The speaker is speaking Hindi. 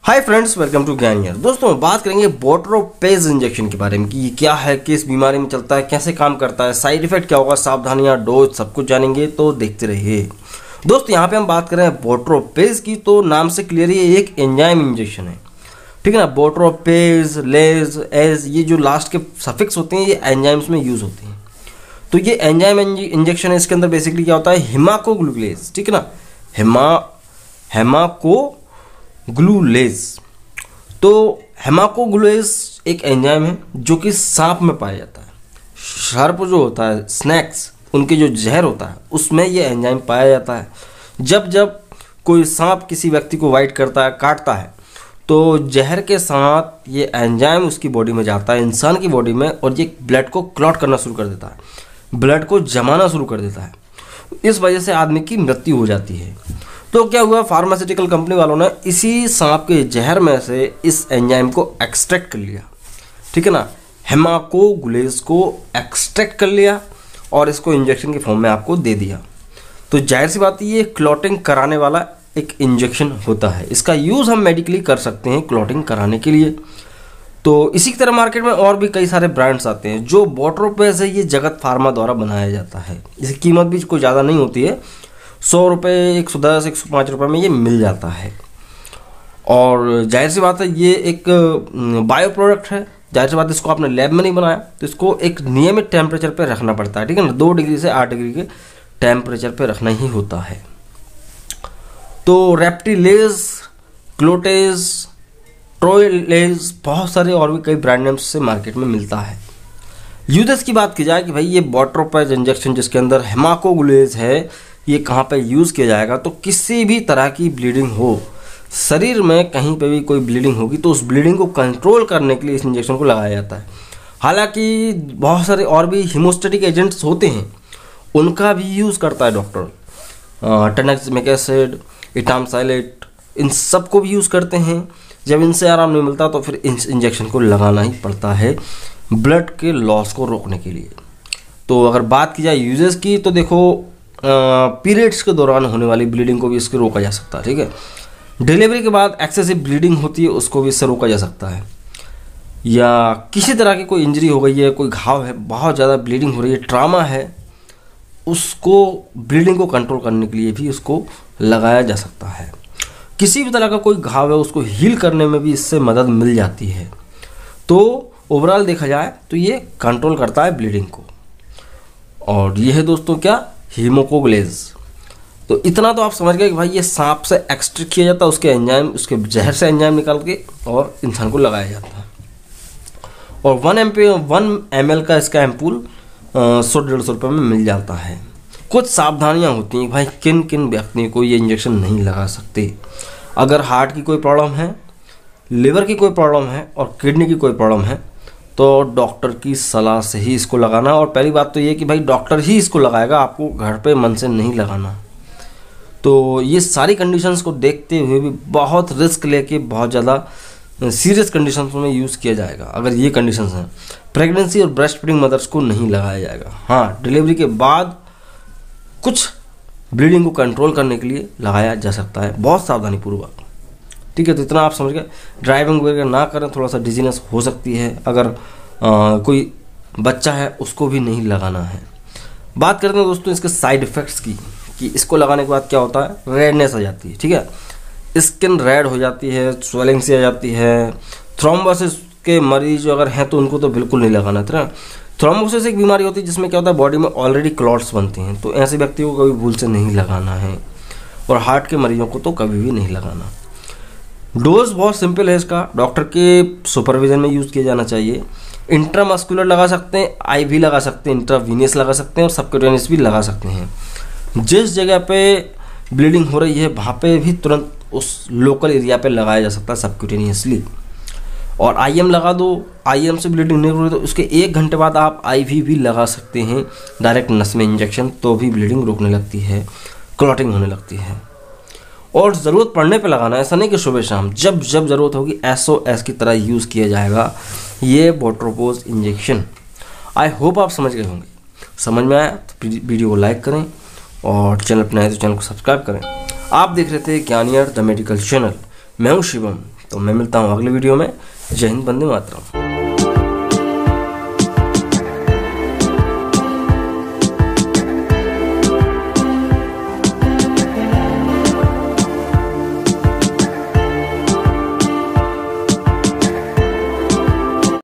हाय फ्रेंड्स, वेलकम टू ज्ञानियर। दोस्तों बात करेंगे बोट्रोपेज इंजेक्शन के बारे में कि ये क्या है, किस बीमारी में चलता है, कैसे काम करता है, साइड इफेक्ट क्या होगा, सावधानियां, डोज, सब कुछ जानेंगे, तो देखते रहिए। दोस्तों यहाँ पे हम बात कर रहे हैं बोट्रोपेज की, तो नाम से क्लियर ये एक एंजाइम इंजेक्शन है, ठीक है ना। बोट्रोपेज, लेज, एज, ये जो लास्ट के सफिक्स होते हैं ये एंजाइम्स में यूज होते हैं। तो ये एंजाइम इंजेक्शन है, इसके अंदर बेसिकली क्या होता है, हेमाकोग्लूलेज, ठीक है ना, हेमाकोग्लूलेज। तो हेमाकोग्लूलेज एक एंजाइम है जो कि सांप में पाया जाता है। सर्प जो होता है, स्नैक्स, उनके जो जहर होता है उसमें ये एंजाइम पाया जाता है। जब जब कोई सांप किसी व्यक्ति को बाइट करता है, काटता है, तो जहर के साथ ये एंजाइम उसकी बॉडी में जाता है, इंसान की बॉडी में, और ये ब्लड को क्लॉट करना शुरू कर देता है, ब्लड को जमाना शुरू कर देता है। इस वजह से आदमी की मृत्यु हो जाती है। तो क्या हुआ, फार्मास्यूटिकल कंपनी वालों ने इसी सांप के जहर में से इस एंजाइम को एक्सट्रैक्ट कर लिया, ठीक है ना, हेमाकोग्लूलेज को एक्सट्रैक्ट कर लिया और इसको इंजेक्शन के फॉर्म में आपको दे दिया। तो जाहिर सी बात है ये क्लॉटिंग कराने वाला एक इंजेक्शन होता है। इसका यूज़ हम मेडिकली कर सकते हैं क्लॉटिंग कराने के लिए। तो इसी की तरह मार्केट में और भी कई सारे ब्रांड्स आते हैं। जो बोट्रोपेज है ये जगत फार्मा द्वारा बनाया जाता है। इसकी कीमत भी कोई ज़्यादा नहीं होती है, 100 रुपये, 110, 105 रुपये में ये मिल जाता है। और जाहिर सी बात है ये एक बायो प्रोडक्ट है, जाहिर सी बात है इसको आपने लैब में नहीं बनाया, तो इसको एक नियमित टेम्परेचर पे रखना पड़ता है, ठीक है ना, 2 डिग्री से 8 डिग्री के टेम्परेचर पे रखना ही होता है। तो रेप्टिलेज, क्लोटेज, ट्रोइलेज, बहुत सारे और भी कई ब्रांड नेम्स से मार्केट में मिलता है। यूजेस की बात की जाए कि भाई ये बोट्रोपेज इंजेक्शन जिसके अंदर हेमाकोग्लूलेज है, ये कहाँ पे यूज़ किया जाएगा, तो किसी भी तरह की ब्लीडिंग हो, शरीर में कहीं पे भी कोई ब्लीडिंग होगी तो उस ब्लीडिंग को कंट्रोल करने के लिए इस इंजेक्शन को लगाया जाता है। हालांकि बहुत सारे और भी हीमोस्टेटिक एजेंट्स होते हैं, उनका भी यूज़ करता है डॉक्टर, टेनेक्समिक एसिड, इटामसाइलेट, इन सब को भी यूज़ करते हैं। जब इनसे आराम नहीं मिलता तो फिर इस इंजेक्शन को लगाना ही पड़ता है ब्लड के लॉस को रोकने के लिए। तो अगर बात की जाए यूजेस की, तो देखो पीरियड्स के दौरान होने वाली ब्लीडिंग को भी इसके रोका जा सकता है, ठीक है। डिलीवरी के बाद एक्सेसिव ब्लीडिंग होती है, उसको भी इससे रोका जा सकता है। या किसी तरह की कोई इंजरी हो गई है, कोई घाव है, बहुत ज़्यादा ब्लीडिंग हो रही है, ट्रामा है, उसको ब्लीडिंग को कंट्रोल करने के लिए भी उसको लगाया जा सकता है। किसी भी तरह का कोई घाव है उसको हील करने में भी इससे मदद मिल जाती है। तो ओवरऑल देखा जाए तो ये कंट्रोल करता है ब्लीडिंग को। और ये है दोस्तों क्या, हेमाकोग्लूलेज। तो इतना तो आप समझ गए कि भाई ये सांप से एक्सट्रैक्ट किया जाता है, उसके एंजाइम, उसके जहर से एंजाइम निकाल के और इंसान को लगाया जाता है। और 1 ml का इसका एम्पूल 100-150 रुपये में मिल जाता है। कुछ सावधानियां होती हैं भाई, किन किन व्यक्तियों को ये इंजेक्शन नहीं लगा सकते। अगर हार्ट की कोई प्रॉब्लम है, लिवर की कोई प्रॉब्लम है और किडनी की कोई प्रॉब्लम है, तो डॉक्टर की सलाह से ही इसको लगाना। और पहली बात तो ये कि भाई डॉक्टर ही इसको लगाएगा, आपको घर पे मन से नहीं लगाना। तो ये सारी कंडीशंस को देखते हुए भी बहुत रिस्क लेके बहुत ज़्यादा सीरियस कंडीशंस में यूज़ किया जाएगा। अगर ये कंडीशंस हैं, प्रेगनेंसी और ब्रेस्ट फीडिंग मदर्स को नहीं लगाया जाएगा। हाँ, डिलीवरी के बाद कुछ ब्लीडिंग को कंट्रोल करने के लिए लगाया जा सकता है, बहुत सावधानी पूर्वक, ठीक है। तो इतना आप समझ गए। ड्राइविंग वगैरह ना करें, थोड़ा सा डिजीनेस हो सकती है। अगर कोई बच्चा है उसको भी नहीं लगाना है। बात करते हैं दोस्तों इसके साइड इफ़ेक्ट्स की, कि इसको लगाने के बाद क्या होता है, रेडनेस आ जाती है, ठीक है, स्किन रेड हो जाती है, स्वेलिंग सी आ जाती है। थ्रोम्बोसिस के मरीज अगर हैं तो उनको तो बिल्कुल नहीं लगाना था। थ्रोम्बोसिस एक बीमारी होती है जिसमें क्या होता है, बॉडी में ऑलरेडी क्लॉट्स बनते हैं, तो ऐसे व्यक्तियों को कभी भूल से नहीं लगाना है। और हार्ट के मरीजों को तो कभी भी नहीं लगाना। डोज बहुत सिंपल है इसका, डॉक्टर के सुपरविजन में यूज़ किया जाना चाहिए। इंट्रामस्कुलर लगा सकते हैं, IV लगा सकते हैं, इंट्रावीनियस लगा सकते हैं और सबक्यूटेनियस भी लगा सकते हैं। जिस जगह पे ब्लीडिंग हो रही है वहाँ पे भी तुरंत उस लोकल एरिया पे लगाया जा सकता है सबक्यूटेनियसली। और IM लगा दो, IM से ब्लीडिंग नहीं हो रही तो उसके 1 घंटे बाद आप IV भी लगा सकते हैं, डायरेक्ट नस में इंजेक्शन, तो भी ब्लीडिंग रुकने लगती है, क्लॉटिंग होने लगती है। और ज़रूरत पड़ने पे लगाना, ऐसा नहीं कि सुबह शाम, जब जब ज़रूरत होगी SOS की तरह यूज़ किया जाएगा ये बोट्रोपेज इंजेक्शन। आई होप आप समझ गए होंगे। समझ में आया तो वीडियो को लाइक करें और चैनल पर नए तो चैनल को सब्सक्राइब करें। आप देख रहे थे ज्ञानियर द मेडिकल चैनल। मैं हूं शिवम। तो मैं मिलता हूँ अगले वीडियो में। जय हिंद, वंदे मातरम।